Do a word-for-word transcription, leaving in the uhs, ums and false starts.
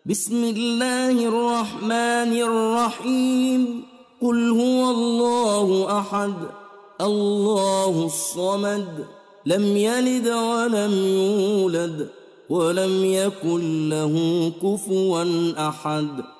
بسم الله الرحمن الرحيم قل هو الله أحد الله الصمد لم يلد ولم يولد ولم يكن له كفوا أحد